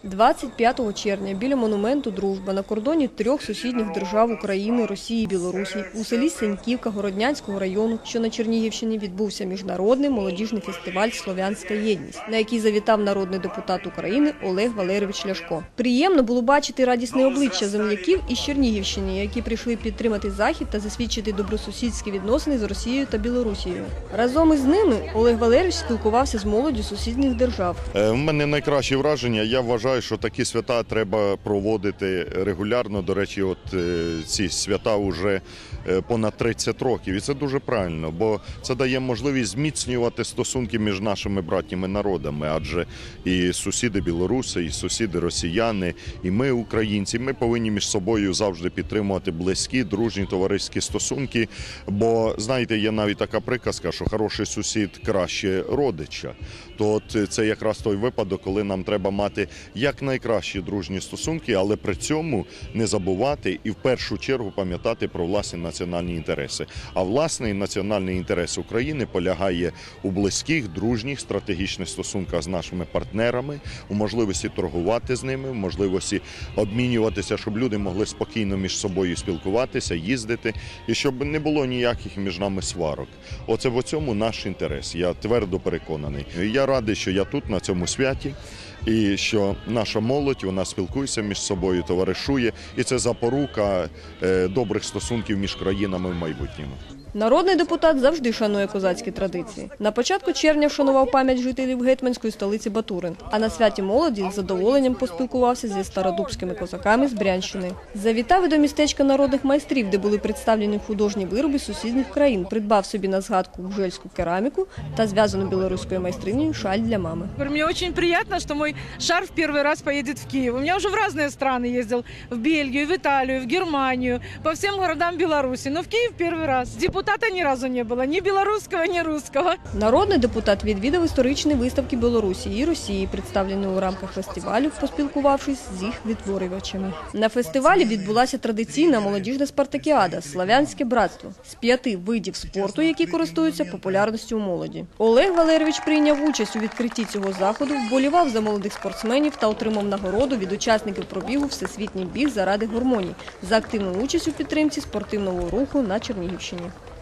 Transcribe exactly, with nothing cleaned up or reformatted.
двадцять п'ятого червня біля монументу «Дружба» на кордоні трьох сусідніх держав України, Росії і Білорусі у селі Сеньківка Городнянського району, що на Чернігівщині, відбувся міжнародний молодіжний фестиваль «Слов'янська єдність», на який завітав народний депутат України Олег Валерійович Ляшко. Приємно було бачити радісне обличчя земляків із Чернігівщини, які прийшли підтримати захід та засвідчити добросусідські відносини з Росією та Білорусією. Разом із ними Олег Валерійович спілкувався з молоддю сусідніх держав. У мене найкраще враження, я вважаю, що такі свята треба проводити регулярно. До речі, от ці свята вже понад тридцять років. І це дуже правильно, бо це дає можливість зміцнювати стосунки між нашими братніми народами. Адже і сусіди білоруси, і сусіди росіяни, і ми, українці, ми повинні між собою завжди підтримувати близькі, дружні, товариські стосунки. Бо, знаєте, є навіть така приказка, що хороший сусід краще родича. То от це якраз той випадок, коли нам треба мати як найкращі дружні стосунки, але при цьому не забувати і в першу чергу пам'ятати про власні національні інтереси. А власний національний інтерес України полягає у близьких, дружніх, стратегічних стосунках з нашими партнерами, у можливості торгувати з ними, у можливості обмінюватися, щоб люди могли спокійно між собою спілкуватися, їздити, і щоб не було ніяких між нами сварок. Оце в цьому наш інтерес, я твердо переконаний. Я радий, що я тут, на цьому святі, і що наша молодь, вона спілкується між собою, товаришує, і це запорука добрих стосунків між країнами в майбутньому. Народний депутат завжди шанує козацькі традиції. На початку червня вшанував пам'ять жителів гетьманської столиці Батурин, а на святі молоді з задоволенням поспілкувався зі стародубськими козаками з Брянщини. Завітав і до містечка народних майстрів, де були представлені художні вироби сусідніх країн, придбав собі на згадку гжельську кераміку та зв'язану білоруською майстринею шаль для мами. Мені дуже приємно, що мій шарф перший раз поїде в Київ. У мене вже в різні країни їздив, в Бельгію, в Італію, в Германію, по всім городам Білорусі, але в Київ перший раз. Депутата ні разу не було, ні білоруського, ні руського. Народний депутат відвідав історичні виставки Білорусі і Росії, представлені у рамках фестивалю, поспілкувавшись з їх відтворювачами. На фестивалі відбулася традиційна молодіжна спартакіада «Слов'янське братство» з п'яти видів спорту, які користуються популярністю у молоді. Олег Валерійович прийняв участь у відкритті цього заходу, вболівав за молодих спортсменів та отримав нагороду від учасників пробігу «Всесвітній біг заради гормонів» за активну участь у підтримці спортивного руху на Чернігівщині.